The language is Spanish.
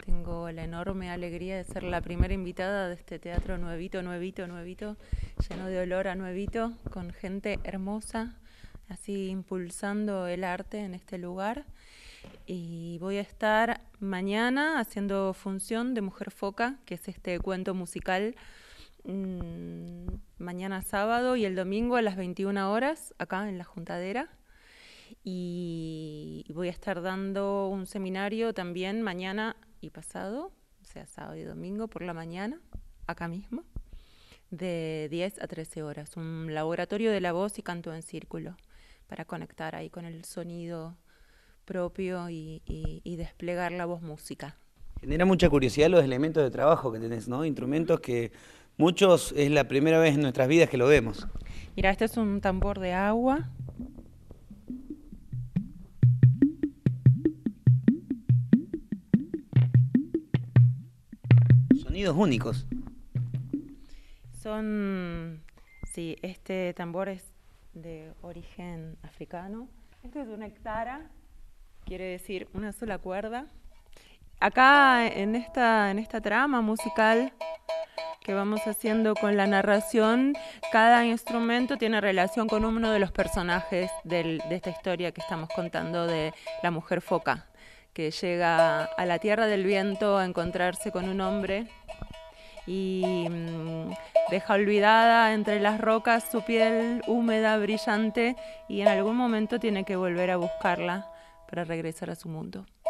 Tengo la enorme alegría de ser la primera invitada de este teatro nuevito, lleno de olor a nuevito, con gente hermosa, así impulsando el arte en este lugar. Y voy a estar mañana haciendo función de Mujer Foca, que es este cuento musical, mañana sábado y el domingo a las 21 horas, acá en La Juntadera. Y voy a estar dando un seminario también mañana y pasado, o sea, sábado y domingo por la mañana, acá mismo, de 10 a 13 horas. Un laboratorio de la voz y canto en círculo, para conectar ahí con el sonido propio y desplegar la voz música. Genera mucha curiosidad los elementos de trabajo que tenés, ¿no? Instrumentos que muchos es la primera vez en nuestras vidas que lo vemos. Mira, este es un tambor de agua. Sonidos únicos. Sí, este tambor es de origen africano. Este es una hectara, quiere decir una sola cuerda. Acá en esta trama musical que vamos haciendo con la narración, cada instrumento tiene relación con uno de los personajes de esta historia que estamos contando de la mujer foca, que llega a la tierra del viento a encontrarse con un hombre y deja olvidada entre las rocas su piel húmeda, brillante, y en algún momento tiene que volver a buscarla para regresar a su mundo.